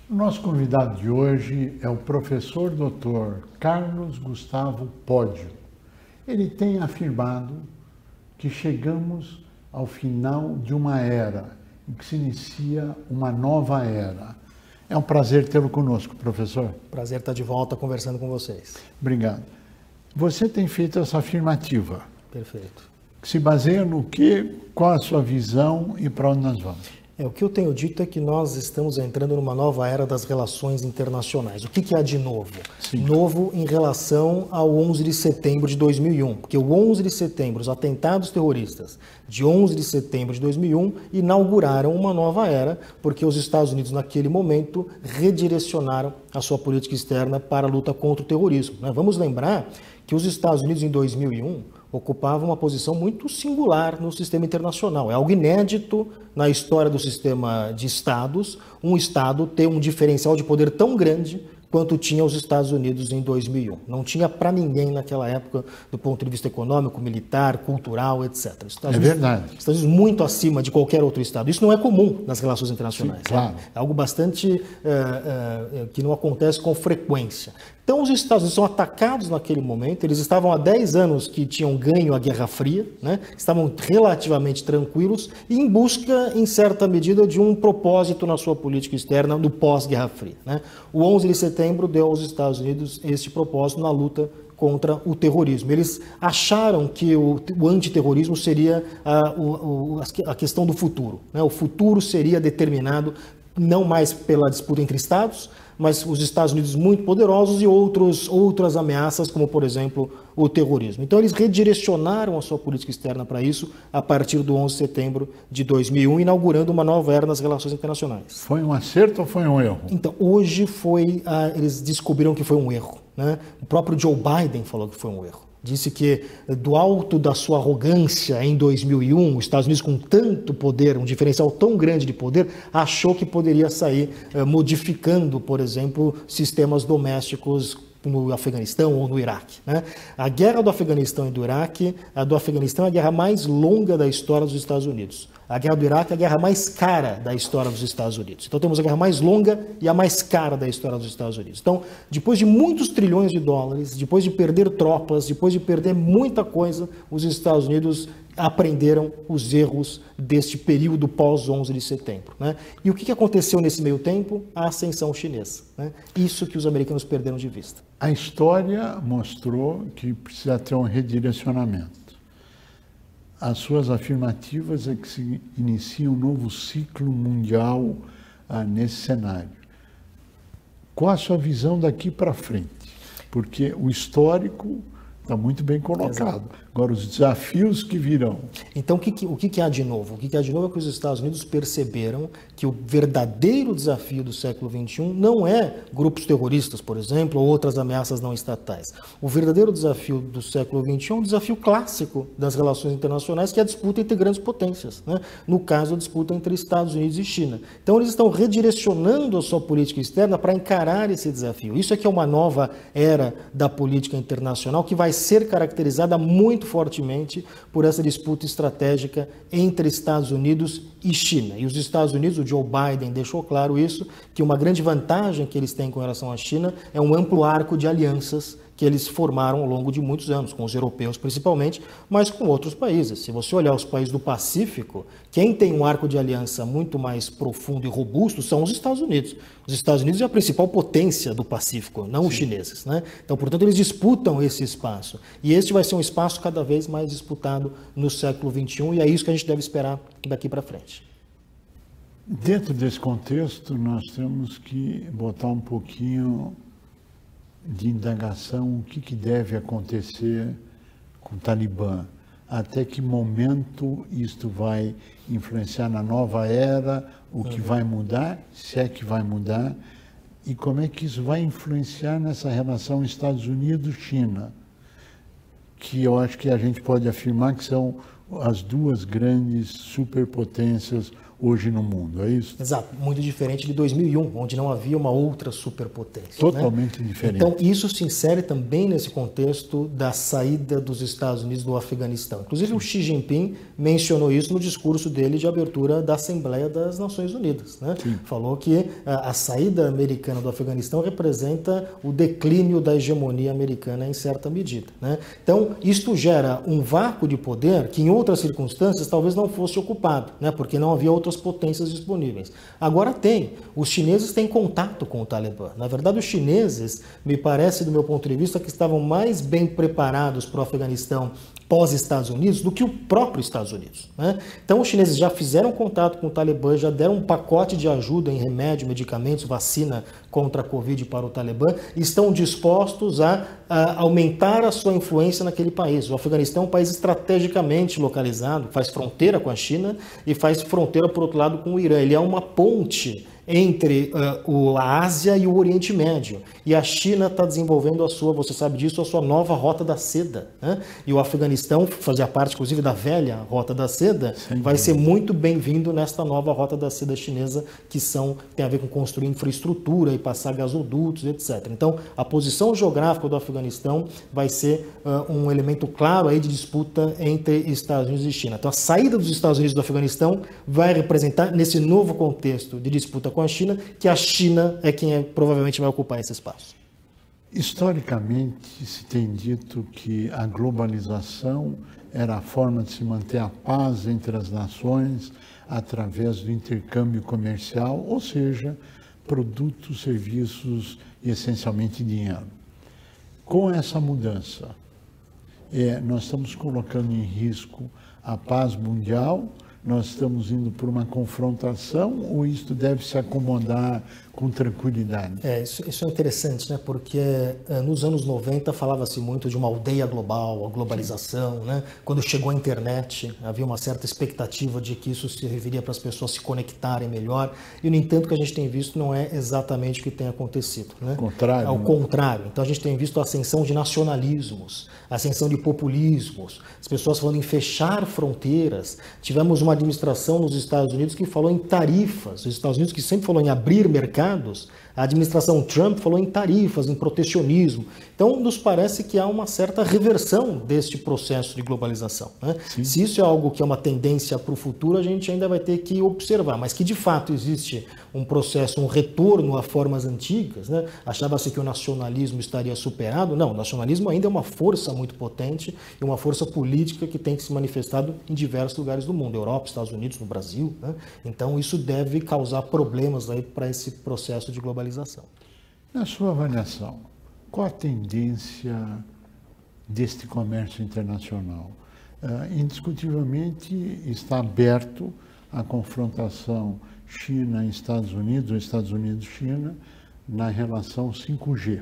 Nosso convidado de hoje é o professor Dr. Carlos Gustavo Pódio. Ele tem afirmado que chegamos ao final de uma era, em que se inicia uma nova era. É um prazer tê-lo conosco, professor. Prazer estar de volta conversando com vocês. Obrigado. Você tem feito essa afirmativa. Perfeito. Que se baseia no quê? Qual a sua visão e para onde nós vamos? O que eu tenho dito é que nós estamos entrando numa nova era das relações internacionais. O que há de novo? Sim. Novo em relação ao 11 de setembro de 2001, porque o 11 de setembro, os atentados terroristas de 11 de setembro de 2001 inauguraram uma nova era, porque os Estados Unidos naquele momento redirecionaram a sua política externa para a luta contra o terrorismo. Vamos lembrar que os Estados Unidos em 2001 ocupavam uma posição muito singular no sistema internacional. É algo inédito na história do sistema de estados, um estado ter um diferencial de poder tão grande quanto tinha os Estados Unidos em 2001. Não tinha para ninguém naquela época, do ponto de vista econômico, militar, cultural, etc. É verdade. Estados Unidos muito acima de qualquer outro estado. Isso não é comum nas relações internacionais. Sim, claro. É algo bastante que não acontece com frequência. Então, os Estados Unidos são atacados naquele momento, eles estavam há 10 anos que tinham ganho a Guerra Fria, estavam relativamente tranquilos e em busca, em certa medida, de um propósito na sua política externa no pós-Guerra Fria. O 11 de setembro deu aos Estados Unidos este propósito na luta contra o terrorismo. Eles acharam que o antiterrorismo seria a questão do futuro. O futuro seria determinado não mais pela disputa entre Estados, mas os Estados Unidos muito poderosos e outras ameaças, como, por exemplo, o terrorismo. Então, eles redirecionaram a sua política externa para isso a partir do 11 de setembro de 2001, inaugurando uma nova era nas relações internacionais. Foi um acerto ou foi um erro? Então, hoje eles descobriram que foi um erro. O próprio Joe Biden falou que foi um erro. Disse que, do alto da sua arrogância em 2001, os Estados Unidos, com tanto poder, um diferencial tão grande de poder, achou que poderia sair modificando, por exemplo, sistemas domésticos no Afeganistão ou no Iraque. A guerra do Afeganistão e do Iraque, a do Afeganistão é a guerra mais longa da história dos Estados Unidos. A guerra do Iraque é a guerra mais cara da história dos Estados Unidos. Então temos a guerra mais longa e a mais cara da história dos Estados Unidos. Então, depois de muitos trilhões de dólares, depois de perder tropas, depois de perder muita coisa, os Estados Unidos aprenderam os erros deste período pós-11 de setembro. E o que aconteceu nesse meio tempo? A ascensão chinesa. Isso que os americanos perderam de vista. A história mostrou que precisa ter um redirecionamento. As suas afirmativas é que se inicia um novo ciclo mundial nesse cenário. Qual a sua visão daqui para frente? Porque o histórico está muito bem colocado. Exato. Agora, os desafios que virão. Então, o que há de novo? O que há de novo é que os Estados Unidos perceberam que o verdadeiro desafio do século XXI não é grupos terroristas, por exemplo, ou outras ameaças não estatais. O verdadeiro desafio do século XXI é um desafio clássico das relações internacionais, que é a disputa entre grandes potências. No caso, a disputa entre Estados Unidos e China. Então, eles estão redirecionando a sua política externa para encarar esse desafio. Isso é que é uma nova era da política internacional que vai ser caracterizada muito fortemente por essa disputa estratégica entre Estados Unidos e China. E os Estados Unidos, o Joe Biden deixou claro isso, que uma grande vantagem que eles têm com relação à China é um amplo arco de alianças que eles formaram ao longo de muitos anos, com os europeus principalmente, mas com outros países. Se você olhar os países do Pacífico, quem tem um arco de aliança muito mais profundo e robusto são os Estados Unidos. Os Estados Unidos é a principal potência do Pacífico, não Sim. os chineses. Então, portanto, eles disputam esse espaço. E este vai ser um espaço cada vez mais disputado no século XXI, e é isso que a gente deve esperar daqui para frente. Dentro desse contexto, nós temos que botar um pouquinho de indagação o que deve acontecer com o Talibã, até que momento isto vai influenciar na nova era, o que vai mudar, se é que vai mudar, e como é que isso vai influenciar nessa relação Estados Unidos-China, que eu acho que a gente pode afirmar que são as duas grandes superpotências hoje no mundo, é isso? Exato, muito diferente de 2001, onde não havia uma outra superpotência. Totalmente diferente. Então, isso se insere também nesse contexto da saída dos Estados Unidos do Afeganistão. Inclusive, o Xi Jinping mencionou isso no discurso dele de abertura da Assembleia das Nações Unidas. Né? Falou que a saída americana do Afeganistão representa o declínio da hegemonia americana em certa medida. Né? Então, isto gera um vácuo de poder que, em outras circunstâncias, talvez não fosse ocupado, né? Porque não havia outras potências disponíveis. Agora tem. Os chineses têm contato com o Talibã. Na verdade, os chineses, me parece, do meu ponto de vista, que estavam mais bem preparados para o Afeganistão pós-Estados Unidos do que o próprio Estados Unidos. Né? Então, os chineses já fizeram contato com o Talibã, já deram um pacote de ajuda em remédio, medicamentos, vacina contra a Covid para o Talibã e estão dispostos a aumentar a sua influência naquele país. O Afeganistão é um país estrategicamente localizado, faz fronteira com a China e faz fronteira, por outro lado, com o Irã. Ele é uma ponte entre a Ásia e o Oriente Médio. E a China está desenvolvendo a sua, você sabe disso, a sua nova Rota da Seda. Né? E o Afeganistão, fazia parte, inclusive, da velha Rota da Seda, vai ser muito bem-vindo nesta nova Rota da Seda chinesa, que tem a ver com construir infraestrutura e passar gasodutos, etc. Então, a posição geográfica do Afeganistão vai ser um elemento claro aí de disputa entre Estados Unidos e China. Então, a saída dos Estados Unidos do Afeganistão vai representar, nesse novo contexto de disputa com a China, que a China é quem provavelmente vai ocupar esse espaço. Historicamente, se tem dito que a globalização era a forma de se manter a paz entre as nações através do intercâmbio comercial, ou seja, produtos, serviços e essencialmente dinheiro. Com essa mudança, nós estamos colocando em risco a paz mundial. Nós estamos indo por uma confrontação ou isto deve se acomodar com tranquilidade? Isso é interessante, né? Porque nos anos 90 falava-se muito de uma aldeia global, a globalização, né? Quando chegou a internet, havia uma certa expectativa de que isso serviria para as pessoas se conectarem melhor e, no entanto, o que a gente tem visto não é exatamente o que tem acontecido. Né? Contrário, ao contrário. Então, a gente tem visto a ascensão de nacionalismos, a ascensão de populismos, as pessoas falando em fechar fronteiras. Tivemos uma administração nos Estados Unidos que falou em tarifas. Os Estados Unidos, que sempre falou em abrir mercados, a administração Trump falou em tarifas, em protecionismo. Então, nos parece que há uma certa reversão deste processo de globalização. Né? Se isso é algo que é uma tendência para o futuro, a gente ainda vai ter que observar. Mas que, de fato, existe um processo, um retorno a formas antigas. Né? Achava-se que o nacionalismo estaria superado. Não, o nacionalismo ainda é uma força muito potente e uma força política que tem se manifestado em diversos lugares do mundo. Europa, Estados Unidos, no Brasil. Né? Então, isso deve causar problemas para esse processo de globalização. Na sua avaliação, qual a tendência deste comércio internacional? Indiscutivelmente está aberto a confrontação China-Estados Unidos ou Estados Unidos-China na relação 5G.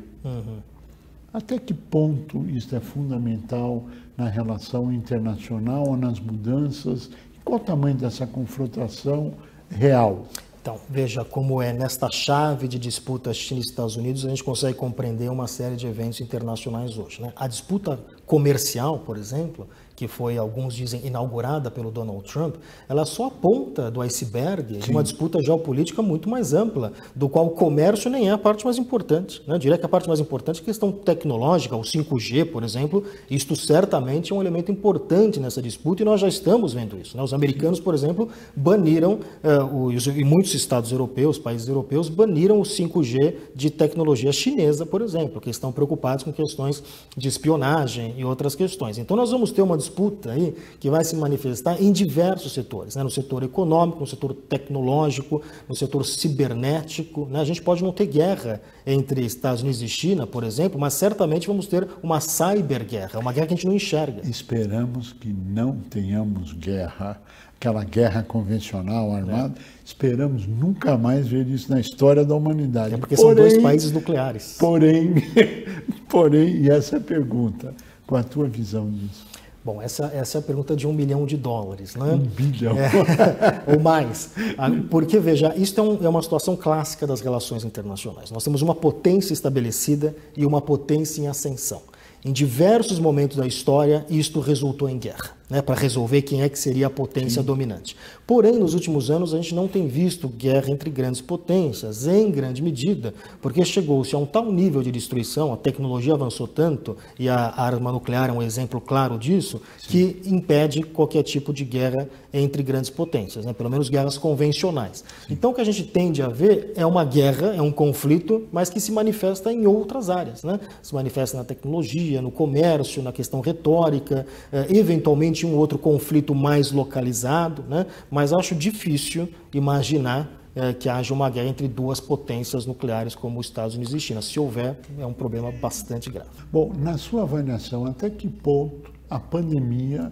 Até que ponto isso é fundamental na relação internacional ou nas mudanças? Qual o tamanho dessa confrontação real? Então, veja como nesta chave de disputa China e Estados Unidos, a gente consegue compreender uma série de eventos internacionais hoje. Né? A disputa comercial, por exemplo, que foi, alguns dizem, inaugurada pelo Donald Trump, ela é só a ponta do iceberg de uma disputa geopolítica muito mais ampla, do qual o comércio nem é a parte mais importante. Né? Eu diria que a parte mais importante é a questão tecnológica, o 5G, por exemplo. Isto certamente é um elemento importante nessa disputa e nós já estamos vendo isso. Né? Os americanos, por exemplo, baniram, e muitos estados europeus, países europeus, baniram o 5G de tecnologia chinesa, por exemplo, que estão preocupados com questões de espionagem e outras questões. Então nós vamos ter uma disputa aí que vai se manifestar em diversos setores, né? No setor econômico, no setor tecnológico, no setor cibernético. Né? A gente pode não ter guerra entre Estados Unidos e China, por exemplo, mas certamente vamos ter uma cyberguerra, uma guerra que a gente não enxerga. Esperamos que não tenhamos guerra, aquela guerra convencional, armada. Esperamos nunca mais ver isso na história da humanidade. Porque são dois países nucleares. Porém, e essa é a pergunta, com a tua visão disso? Bom, essa é a pergunta de $1 bilhão, né? $1 bilhão. Ou mais. Porque, veja, isso é uma situação clássica das relações internacionais. Nós temos uma potência estabelecida e uma potência em ascensão. Em diversos momentos da história, isto resultou em guerra. né, para resolver quem é que seria a potência dominante. Porém, nos últimos anos, a gente não tem visto guerra entre grandes potências, em grande medida, porque chegou-se a um tal nível de destruição, a tecnologia avançou tanto, e a arma nuclear é um exemplo claro disso, que impede qualquer tipo de guerra entre grandes potências, né, pelo menos guerras convencionais. Então, o que a gente tende a ver é uma guerra, é um conflito, mas que se manifesta em outras áreas, né? Se manifesta na tecnologia, no comércio, na questão retórica, eventualmente um outro conflito mais localizado, né? Mas acho difícil imaginar que haja uma guerra entre duas potências nucleares como os Estados Unidos e China. Se houver, é um problema bastante grave. Bom, na sua avaliação, até que ponto a pandemia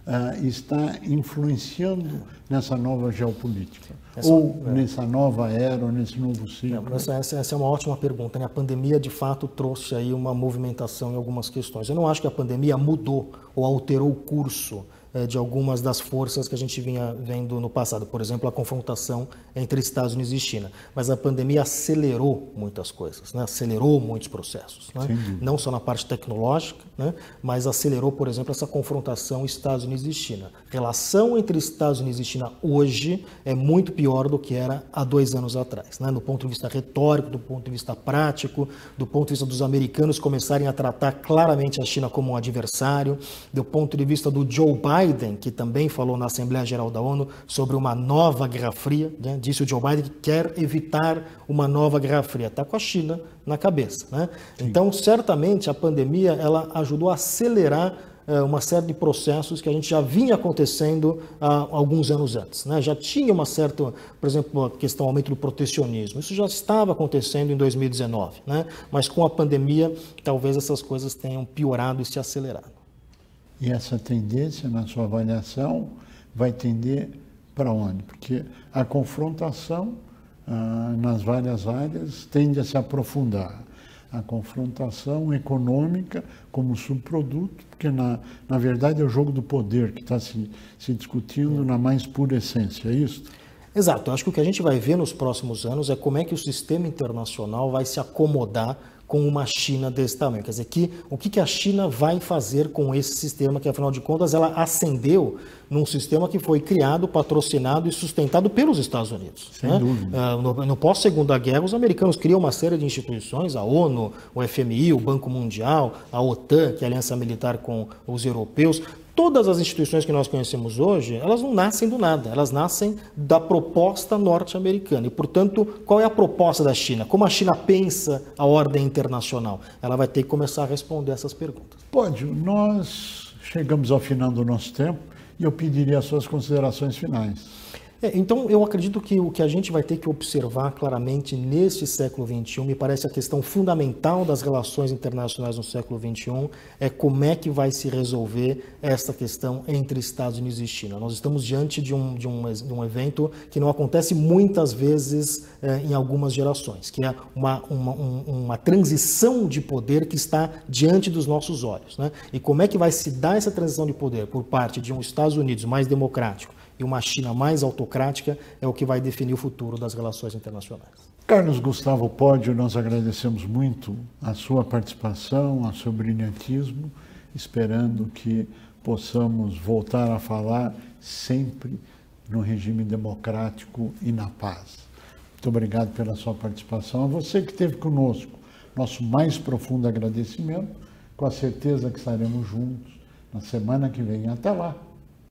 está influenciando nessa nova geopolítica? Nessa nova era, ou nesse novo ciclo? Essa é uma ótima pergunta, né? A pandemia, de fato, trouxe aí uma movimentação em algumas questões. Eu não acho que a pandemia mudou ou alterou o curso de algumas das forças que a gente vinha vendo no passado, por exemplo, a confrontação entre Estados Unidos e China. Mas a pandemia acelerou muitas coisas, né? Acelerou muitos processos, né? Não só na parte tecnológica, né? Mas acelerou, por exemplo, essa confrontação Estados Unidos e China. A relação entre Estados Unidos e China hoje é muito pior do que era há 2 anos atrás, né? Do ponto de vista retórico, do ponto de vista prático, do ponto de vista dos americanos começarem a tratar claramente a China como um adversário, do ponto de vista do Joe Biden, que também falou na Assembleia Geral da ONU sobre uma nova Guerra Fria, né? Disse o Joe Biden que quer evitar uma nova Guerra Fria, está com a China na cabeça, né? Então, certamente, a pandemia ela ajudou a acelerar uma série de processos que a gente já vinha acontecendo há alguns anos antes, né? Já tinha uma certa, por exemplo, a questão do aumento do protecionismo. Isso já estava acontecendo em 2019, né? Mas com a pandemia, talvez essas coisas tenham piorado e se acelerado. E essa tendência, na sua avaliação, vai tender para onde? Porque a confrontação nas várias áreas tende a se aprofundar. A confrontação econômica como subproduto, porque na verdade é o jogo do poder que está se discutindo na mais pura essência, é isso? Exato. Eu acho que o que a gente vai ver nos próximos anos é como é que o sistema internacional vai se acomodar com uma China desse tamanho. Quer dizer, o que a China vai fazer com esse sistema que, afinal de contas, ela ascendeu num sistema que foi criado, patrocinado e sustentado pelos Estados Unidos. Sem dúvida. No pós-Segunda Guerra, os americanos criam uma série de instituições, a ONU, o FMI, o Banco Mundial, a OTAN, que é a aliança militar com os europeus. Todas as instituições que nós conhecemos hoje, elas não nascem do nada, elas nascem da proposta norte-americana. E, portanto, qual é a proposta da China? Como a China pensa a ordem internacional? Ela vai ter que começar a responder essas perguntas. Pódio, nós chegamos ao final do nosso tempo e eu pediria as suas considerações finais. Então, eu acredito que o que a gente vai ter que observar claramente neste século XXI, me parece a questão fundamental das relações internacionais no século XXI, é como é que vai se resolver essa questão entre Estados Unidos e China. Nós estamos diante de um evento que não acontece muitas vezes em algumas gerações, que é uma transição de poder que está diante dos nossos olhos, né? E como é que vai se dar essa transição de poder por parte de um Estados Unidos mais democrático e uma China mais autocrática é o que vai definir o futuro das relações internacionais. Carlos Gustavo Pódio, nós agradecemos muito a sua participação, o seu brilhantismo, esperando que possamos voltar a falar sempre no regime democrático e na paz. Muito obrigado pela sua participação. A você que esteve conosco, nosso mais profundo agradecimento, com a certeza que estaremos juntos na semana que vem. Até lá!